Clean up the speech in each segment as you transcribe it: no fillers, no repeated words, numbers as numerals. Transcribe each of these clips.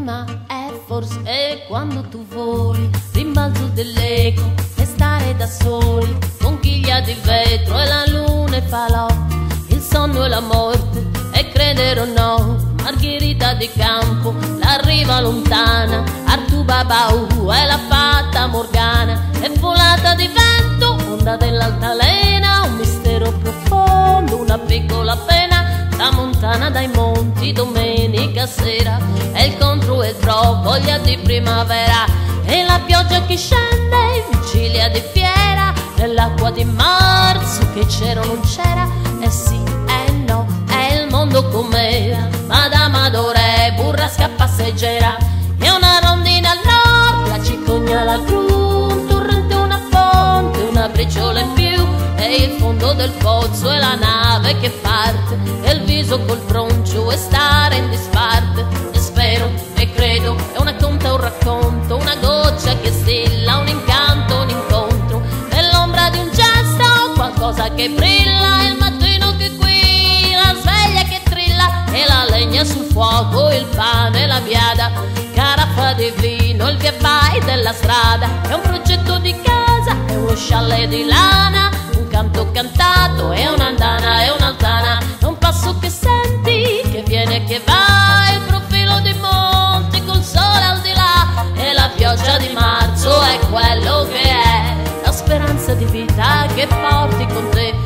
Ma è forse quando tu voli, rimbalzo dell'eco e stare da soli, conchiglia di vetro e la luna e falò, il sonno e la morte e credere o no, Margherita di Campo, la riva lontana, Artù Babau e la fata Morgana, e volata di vento, onda dell'altalena, un mistero profondo, una piccola pena, tramontana dai monti, domenica sera, e il contro e il pro, voglia di primavera, e la pioggia che scende, vigilia di fiera, nell'acqua di marzo che c'era o non c'era, e sì e no, è il mondo com'era, Madame Adore, burrasca passeggera, e una rondina al nord, la cicogna alla gru, un torrente, una fonte, una briciola in più, e il fondo del pozzo e la nave che parte, e il viso col troncio e stare in disparte, e spero e credo, è una conta, un racconto, una goccia che stilla, un incanto, un incontro, e l'ombra di un gesto, qualcosa che brilla, il mattino che qui, la sveglia che trilla, e la legna sul fuoco, il pane, la biada, caraffa di vino, il che vai della strada, è un progetto di casa, è uno scialle di lana, un canto cantato, è un'andana, è un'altana, è un passo che senti, che viene e che va, il profilo dei monti col sole al di là, e la pioggia di marzo è quello che è, la speranza di vita che porti con te,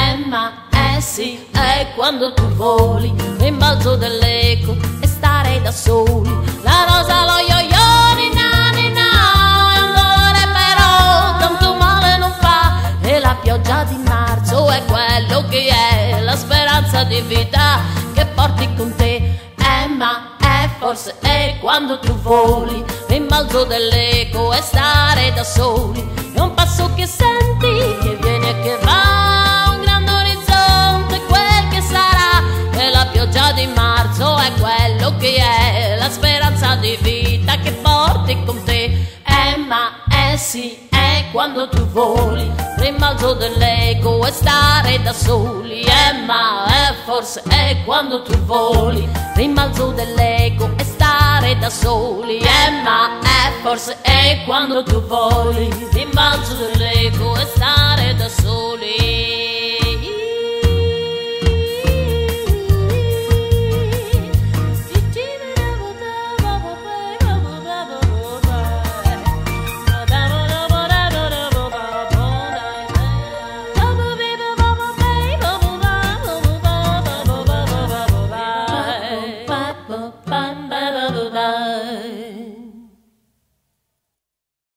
ma sì, è quando tu voli, rimbalzo dell'eco e stare da soli, la rosa, lo yo-yo, ni-na, è un dolore però, tanto male non fa, e la pioggia di marzo è quello che è, la speranza di vita che porti con te, ma è forse è quando tu voli, rimbalzo dell'eco e stare da soli, è un passo che senti, che viene e che va, un grande orizzonte, quel che sarà, e la pioggia di marzo è quello che è, la speranza di vita che porti con te, ma sì, è quando tu voli, rimbalzo dell'eco e stare da soli, ma è forse è quando tu voli, rimbalzo dell'eco e stare da soli, ma è forse è quando tu voli, rimbalzo dell'eco e stare da soli. Bye.